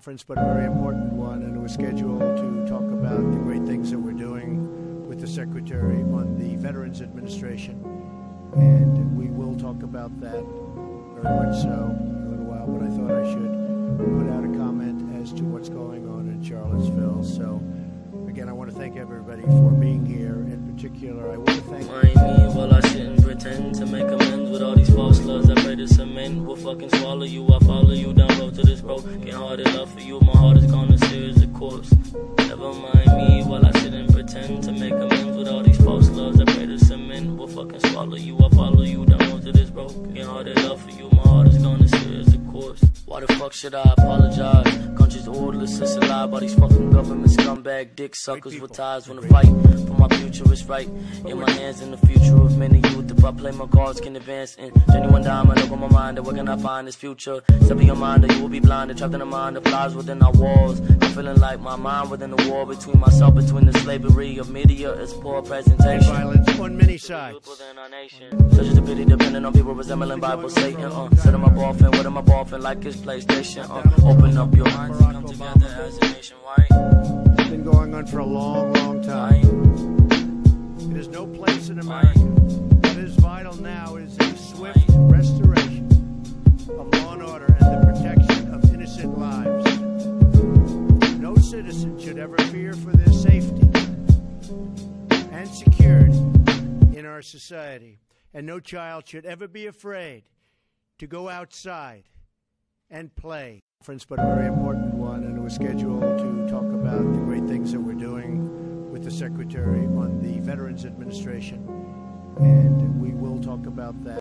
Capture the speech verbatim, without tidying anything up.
conference, but a very important one, and it was scheduled to talk about the great things that we're doing with the Secretary on the Veterans Administration. And we will talk about that very much so in a little while, but I thought I should put out a comment as to what's going on in Charlottesville. So, again, I want to thank everybody for being here. In particular, I want to thank... Mind me while I shouldn't pretend to make amends with all these false loves I pray to cement. Will fucking swallow you, I follow you down road to this broken hearted love for you. My heart is gone as serious as a corpse. Never mind me while I shouldn't pretend to make amends with all these false loves I pray to cement. Will fucking swallow you, I follow you down road to this broken hearted love for you. My heart is gone as serious as a corpse. Why the fuck should I apologize? Country's orderless, it's a lie by these fucking government scumbag dick suckers with ties. Wanna fight for my future is right in my hands, and the future of many youth. If I play my cards, can advance in genuine diamond. Look on my mind, where can I find this future? Step in your mind, or you will be blinded, trapped in a mind that flies within our walls. I'm feeling like my mind within the war between myself, between the slavery of media, it's poor presentation. Violence on many sides. Such as a pity, depending on people resembling Bible Satan. Uh, set them up often, what am I often like it's PlayStation. Uh, open up your minds and come together as a nation. Why? It's been going on for a long, long time. It has no place in America. What is vital now is a swift restoration of law and order and the protection of innocent lives. No citizen should ever fear for their safety and security in our society. And no child should ever be afraid to go outside and play. But a very important one, and it was scheduled to talk about the great things that we're doing with the Secretary on the Veterans Administration. And we will talk about that.